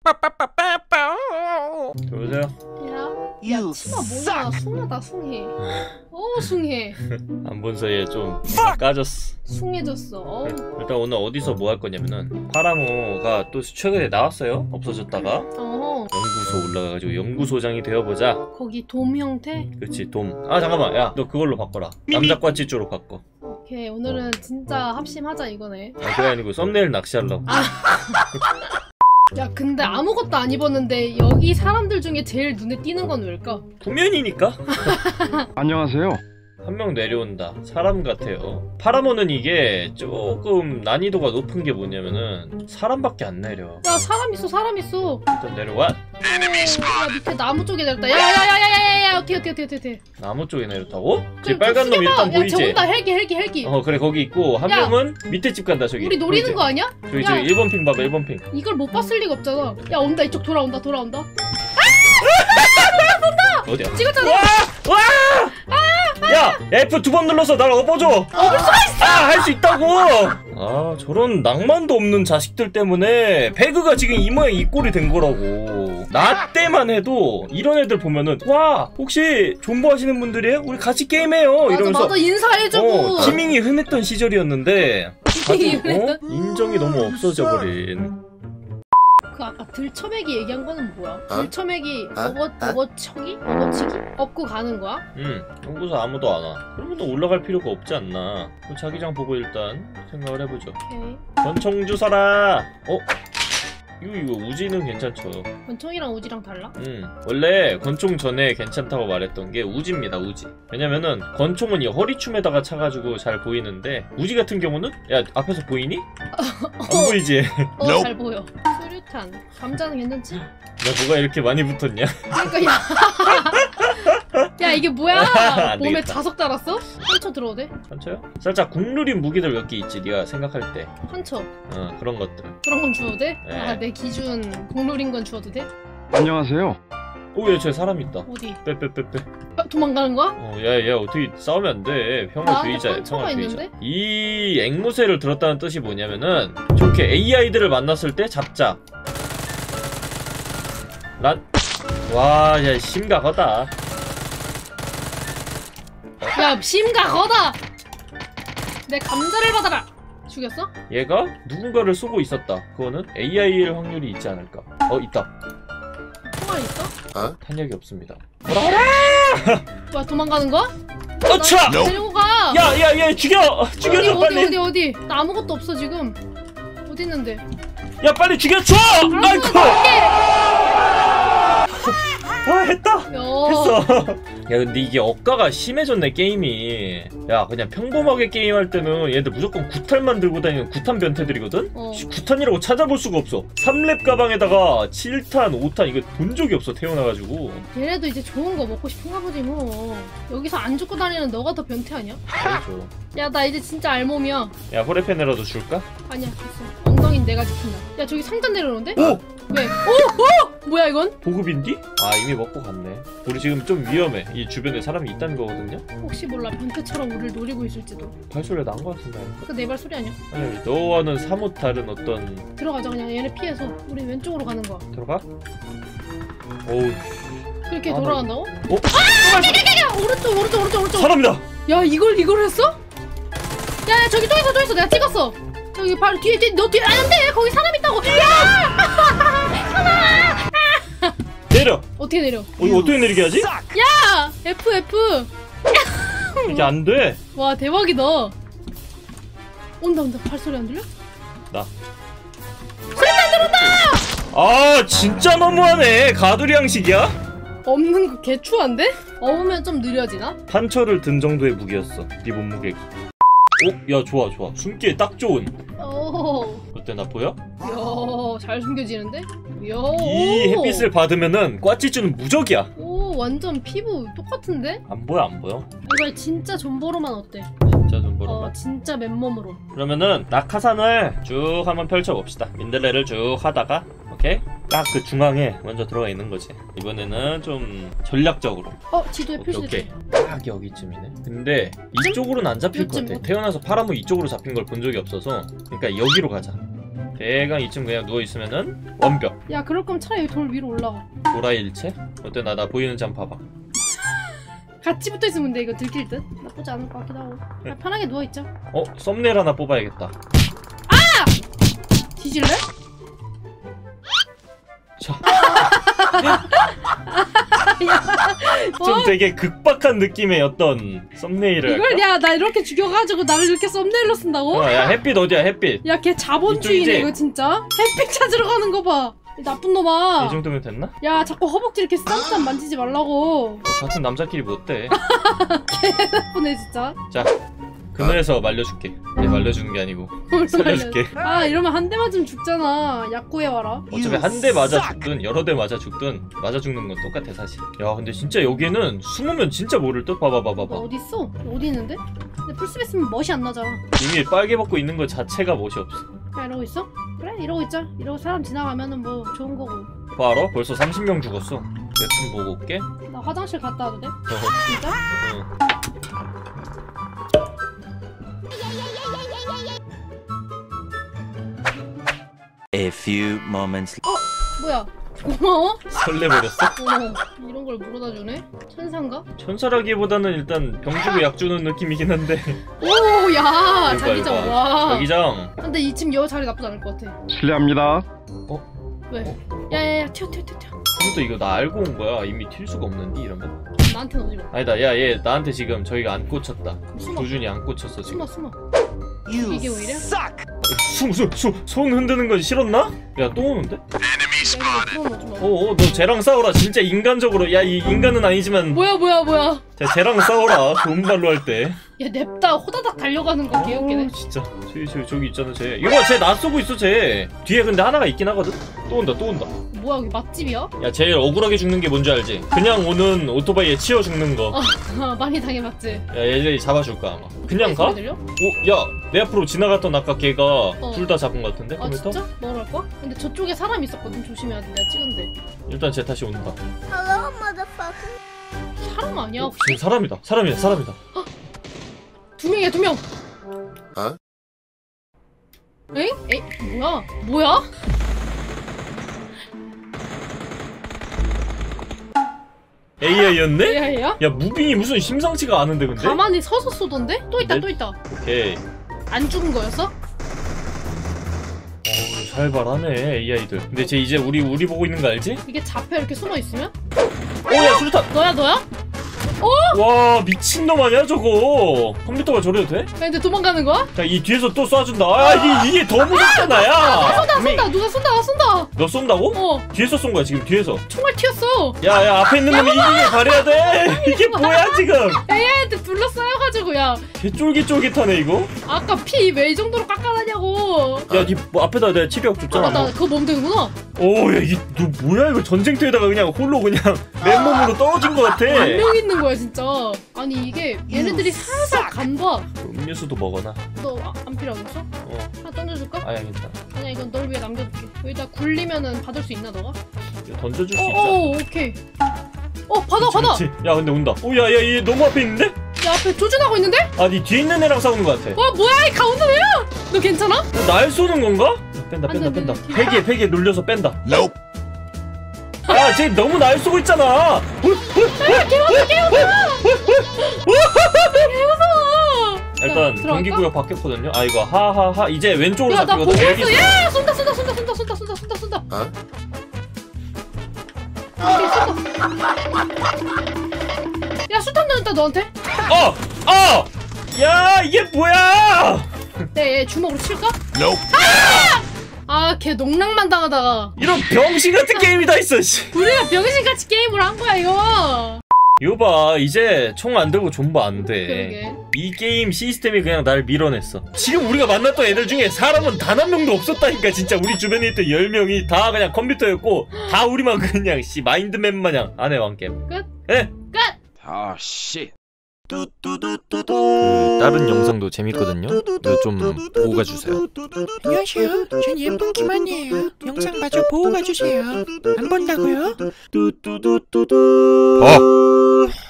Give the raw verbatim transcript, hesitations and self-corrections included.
여보세요? 야, 야 치마 뭐야? 숭하다 숭해. 어 숭해. 안 본 사이에 좀 까졌어. 숭해졌어. 어. 일단 오늘 어디서 뭐 할 거냐면은 파라모가 또 최근에 나왔어요. 없어졌다가 어. 연구소 올라가가지고 연구소장이 되어보자. 거기 돔 형태? 그치 돔. 아 잠깐만 야 너 그걸로 바꿔라. 남자과치 쪽으로 바꿔. 오케이 오늘은 진짜 합심하자 이거네. 아 그게 아니고 썸네일 낚시하려고. 아. 야 근데 아무것도 안 입었는데 여기 사람들 중에 제일 눈에 띄는 건 왜일까? 구면이니까? 안녕하세요. 한 명 내려온다. 사람 같아요. 파라모는 이게 조금 난이도가 높은 게 뭐냐면은 사람밖에 안 내려. 야 사람 있어 사람 있어. 일단 내려와. 야 밑에 나무 쪽에 내렸다. 야야야야야야야 어떻게 어떻게 어떻게 어떻게. 나무 쪽에 내렸다고? 그, 제 빨간 놈 일단 야, 보이지? 쟤 온다 헬기 헬기 헬기. 어 그래 거기 있고 한 야, 명은 밑에 집 간다 저기. 우리 노리는 보이지? 거 아니야? 저기 야, 저기 일 번 핑 봐봐 일 번 핑. 이걸 못 봤을 리가 없잖아. 야 온다 이쪽 돌아온다 돌아온다. 어디야? 찍었잖아. 와! 와! 야! 에프 두 번 눌러서 날 업어줘! 업을 수가 있어! 아! 할 수 있다고! 아 저런 낭만도 없는 자식들 때문에 배그가 지금 이 모양 이 꼴이 된 거라고. 나 때만 해도 이런 애들 보면은 와! 혹시 존버 하시는 분들이에요? 우리 같이 게임해요! 맞아, 이러면서 맞아 인사해주고 어, 티밍이 흔했던 시절이었는데 티밍이 아주, 어? 인정이 너무 없어져버린. 그 아까 들쳐매기 얘기한 거는 뭐야? 어? 들쳐매기 어? 업어, 어? 업어치기? 업어치기? 업고 가는 거야? 응 연구소 아무도 안 와. 그러면 또 올라갈 필요가 없지 않나. 자기장 보고 일단 생각을 해보죠. 오케이. 권총 주서라. 어? 이거 이거 우지는 괜찮죠. 권총이랑 우지랑 달라? 음 원래 권총 전에 괜찮다고 말했던 게 우지입니다. 우지. 왜냐면은 권총은 이 허리춤에다가 차가지고 잘 보이는데 우지 같은 경우는 야 앞에서 보이니? 안 보이지? 어 Nope. 잘 보여. 수류탄 감자는 괜찮지? 야 뭐가 이렇게 많이 붙었냐? 그러니까 야, 야 이게 뭐야? 안 몸에 되겠다. 자석 달았어? 한쳐 들어도 돼? 한쳐요? 살짝 국룰인 무기들 몇 개 있지 네가 생각할 때. 한쳐 어 그런 것들. 그런 건 주워도 돼? 네. 아 내 기준 국룰인 건 주워도 돼? 안녕하세요. 오야 쟤 사람 있다. 어디? 빼빼빼빼. 아, 도망가는 거야? 어, 야, 야, 어떻게 싸우면 안 돼. 나한테 평화주의자야, 상처가 평화주의자. 있는데? 이 앵무새를 들었다는 뜻이 뭐냐면은 좋게 에이아이들을 만났을 때 잡자. 란. 와, 야, 심각하다. 야 심각하다! 내 감자를 받아라! 죽였어? 얘가 누군가를 쏘고 있었다. 그거는 에이아이일 확률이 있지 않을까. 어, 있다. 총알 있어? 탄약이 없습니다. 뭐야 도망가는 거야? 어차! 나 데리고 가! 야, 야, 야, 죽여! 죽여줘, 어디 빨리! 어디 어디 어디 나 아무것도 없어 지금. 어디 있는데? 야, 빨리 죽여줘! 아이고! 와, 했다! 야. 했어. 야 근데 이게 억가가 심해졌네 게임이. 야 그냥 평범하게 게임할 때는 얘들 무조건 구탄만 들고 다니는 구탄 변태들이거든? 어. 구탄이라고 찾아볼 수가 없어. 삼 렙 가방에다가 칠 탄, 오 탄 이거 본 적이 없어 태어나가지고. 얘네도 이제 좋은 거 먹고 싶은가 보지 뭐. 여기서 안 죽고 다니는 너가 더 변태 아니야? 알죠. 야 나 이제 진짜 알몸이야. 야 호레펜이라도 줄까? 아니야 됐어. 엉덩이는 내가 지킨다. 야 저기 상단 내려오는데? 오! 왜? 오! 오! 뭐야 이건? 보급인디? 아 이미 먹고 갔네. 우리 지금 좀 위험해. 이 주변에 사람이 있다는 거거든요? 혹시 몰라 변태처럼 우리를 노리고 있을지도. 발소리가 난 거 같은데. 그 내 발 소리 아니야? 아니 너와는 사뭇 다른 어떤. 들어가자 그냥 얘네 피해서. 우리 왼쪽으로 가는 거야. 들어가? 오우. 그렇게 아, 돌아간다고? 어? 아! 야야야야! 오른쪽 오른쪽 오른쪽 오른쪽. 사람이다! 야 이걸 이걸 했어? 야야 저기 또 있어 또 있어 내가 찍었어. 저기 바로 뒤에 뒤에 너 뒤에 안돼 거기 사람 있다고. 야! 내려! 어떻게 내려? 어 이거 어떻게 내리게 하지? 야! F F. 이게 안 돼! 와 대박이다. 온다 온다 발소리 안 들려? 나. 아 진짜 너무하네. 가두리 양식이야? 없는 거 개추한데? 업으면 좀 느려지나? 판처를 든 정도의 무기였어. 네 몸무게기. 오, 야 좋아 좋아. 숨기에 딱 좋은. 오, 어때 나 보여? 야, 잘 숨겨지는데? 야, 이 오. 햇빛을 받으면은 꽈찌쭈는 무적이야. 오, 완전 피부 똑같은데? 안 보여 안 보여? 이걸 진짜 존버로만 어때? 진짜 좀 보러. 어, 진짜 맨몸으로. 그러면은 낙하산을 쭉 한번 펼쳐봅시다. 민들레를 쭉 하다가 오케이? 딱 그 중앙에 먼저 들어가 있는 거지. 이번에는 좀 전략적으로. 어, 지도에 오케이 표시돼. 오케이. 딱 여기쯤이네. 근데 이쪽으로는 안 잡힐 것 요쯤 같아. 뭐? 태어나서 파라모 이쪽으로 잡힌 걸 본 적이 없어서. 그러니까 여기로 가자. 대강 이쯤 그냥 누워있으면은 완벽. 야 그럴 거면 차라리 여기 돌 위로 올라가. 도라이 일체? 어때? 나 나 보이는지 한번 봐봐. 같이 붙어있으면 돼. 이거 들킬 듯? 나쁘지 않을 것 같기도 하고. 그냥 편하게 누워있자. 어? 썸네일 하나 뽑아야겠다. 뒤질래? 자. 좀 되게 극박한 느낌의 어떤 썸네일을 이걸 할까? 야 나 이렇게 죽여가지고 나를 이렇게 썸네일로 쓴다고? 어, 야 햇빛 어디야 햇빛. 야 걔 자본주의네 이쪽 이제- 이거 진짜. 햇빛 찾으러 가는 거 봐. 이 나쁜 놈아. 이 정도면 됐나? 야 자꾸 허벅지 이렇게 쌈쌈 만지지 말라고. 같은 남자끼리 뭐 어때? 나쁘네 진짜. 자 그늘에서 말려줄게. 얘 말려주는 게 아니고 살려줄게. 아 이러면 한 대 맞으면 죽잖아. 약 구해와라. 어차피 한 대 맞아 죽든 여러 대 맞아 죽든 맞아 죽는 건 똑같아 사실. 야 근데 진짜 여기는 숨으면 진짜 모를 듯. 봐봐 봐봐 너 봐봐. 어딨어? 어디 있는데? 근데 풀스ペ쓰면 멋이 안 나잖아. 이미 빨개 벗고 있는 것 자체가 멋이 없어. 야 이러고 있어? 그래 이러고 있자. 이러고 사람 지나가면은 뭐 좋은 거고. 봐 알아? 벌써 삼십 명 죽었어. 웹툰 보고 올게. 나 화장실 갔다 와도 돼? 어허. 진짜? 응. A few moments. 뭐야? 고마워? 설레버렸어? 어머 이런 걸 물어다 주네? 천사인가? 천사라기보다는 일단 병 주고 약 주는 느낌이긴 한데. 오야 이거 봐, 자기장 이거 봐. 와. 자기장. 근데 이 집 여 자리 나쁘지 않을 것 같아. 실례합니다. 왜? 야야야 튀어 튀어 튀어 튀어. 또 이거 나 알고 온 거야. 이미 튈 수가 없는데 이러면. 나한테는 오지 마. 아니다. 야 얘 나한테 지금 저희가 안 꽂혔다. 숨어 조준이 안 꽂혔어 지금. 숨어 숨어. 이게 오히려? 숨숨숨손 흔드는 건 싫었나? 야 또 오는데? 뭐. 어어 너 쟤랑 싸워라. 진짜 인간적으로. 야 이 인간은 아니지만 뭐야 뭐야 뭐야. 자, 쟤랑 싸워라. 좋은 말로 할 때. 야 냅다 호다닥 달려가는 거 개웃기네. 어, 진짜 저기 저기 저기 있잖아 쟤. 이거 쟤 나 쏘고 있어 쟤. 뒤에 근데 하나가 있긴 하거든. 또 온다 또 온다. 뭐야 여기 맛집이야? 야 제일 억울하게 죽는 게 뭔지 알지? 그냥 오는 오토바이에 치여 죽는 거. 아 많이 당해봤지. 야 얘들이 잡아줄까 아마. 그냥 가? 소리 들려? 오, 야, 내 앞으로 지나갔던 아까 걔가 어. 둘 다 잡은 것 같은데? 아 컴퓨터? 진짜? 너를 할 거야? 근데 저쪽에 사람 있었거든. 조심해야 돼. 내가 찍은데. 일단 쟤 다시 온다. 사람 아니야 혹시? 지금 사람이다. 사람이다. 사람이다. 두 명이야 두 명. 어? 엥? 에이 뭐야? 뭐야? 에이아이였네? 야야? 야 무빙이 무슨 심상치가 않은데 근데? 가만히 서서 쏘던데? 또 있다 네? 또 있다. 오케이. 안 죽은 거였어? 어우 살벌하네 에이아이들. 근데 쟤 이제 우리 우리 보고 있는 거 알지? 이게 잡혀 이렇게 숨어 있으면? 오야 수류탄! 너야 너야? 와 미친놈 아니야 저거. 컴퓨터가 저래도 돼? 야 근데 도망가는 거야? 자 이 뒤에서 또 쏴준다. 아 이게, 이게 더 무섭잖아 야. 쏜다 쏜다 누가 쏜다 쏜다. 너 쏜다고? 어 뒤에서 쏜 거야 지금 뒤에서. 총알 튀었어. 야야 앞에 있는 놈이 이기길 바래야 돼. 이게 뭐야 지금. 에이아이한테 둘러싸여가지고 야 개 쫄깃쫄깃하네 이거. 아까 피 왜 이 정도로 깎아다냐고. 야니 뭐 앞에다 내가 치료약 줬잖아. 아, 나 그거 먹으면 되는구나. 오야 이게 너 뭐야 이거 전쟁터에다가 그냥 홀로 그냥 맨몸으로 떨어진 것 같아. 한 명 있는 거야 진짜. 아니 이게 얘네들이 살살 간봐. 음료수도 먹어놔. 너 안 필요하겠어? 어. 하나 던져줄까? 아야 괜찮아. 아니야 이건 널 위해 남겨둘게. 여기다 굴리면은 받을 수 있나 너가? 이거 던져줄 수 있어. 어어 오케이. 어 받아 받아. 그치? 야 근데 온다. 오야야 얘 너무 앞에 있는데? 야 앞에 조준하고 있는데? 아니 뒤에 있는 애랑 싸우는 것 같아. 와 뭐야 이 가운데 왜야? 너 괜찮아? 어, 날 쏘는 건가? 뺀다 안 뺀다 돼, 뺀다. 안 돼, 안 돼. 폐기에 폐기에 눌려서 뺀다. Nope. 야쟤 너무 날 쏘고 있잖아. 야 개무서워 개무서워. 개무서워. 일단 들어갈까? 경기구역 바뀌었거든요. 아 이거 하하하 이제 왼쪽으로 야나 보고 바뀌거든. 있어. 야 쏜다 쏜다 쏜다 쏜다 쏜다 쏜다 쏜다 쏜다. 어? 야 수탄 던졌다 너한테. 어! 어! 야 이게 뭐야! 네 주먹으로 칠까? Nope. 아 걔 농락만 당하다가 이런 병신 같은 게임이 다 있어. 씨. 우리가 병신같이 게임을 한 거야 이거. 이거 봐 이제 총 안 들고 존버 안 돼. 그러게. 이 게임 시스템이 그냥 날 밀어냈어. 지금 우리가 만났던 애들 중에 사람은 단 한 명도 없었다니까. 진짜 우리 주변에 있던 열 명이 다 그냥 컴퓨터였고 다 우리만 그냥 씨 마인드맵 마냥 안해 왕겜. 끝? 예? 끝! 아, 씨. 그 다른 영상도 재밌거든요. 이거 좀 보고 가주세요. 안녕하세요. 전 예쁜 김한이에요. 영상 마저 보고 가주세요. 안 본다고요? 어.